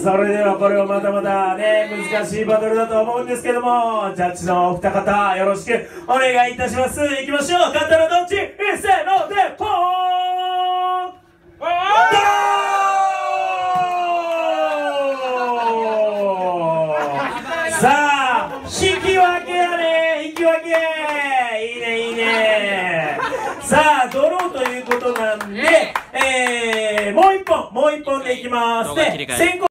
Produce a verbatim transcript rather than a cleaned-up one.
それではこれはまたまたね難しいバトルだと思うんですけども、ジャッジのお二方よろしくお願いいたします。いきましょう。勝ったのどっち？せーのでポーン。さあ引き分けやね、引き分け。いいねいいね。さあドローということなんで、えー、もう一本もう一本でいきます。で先行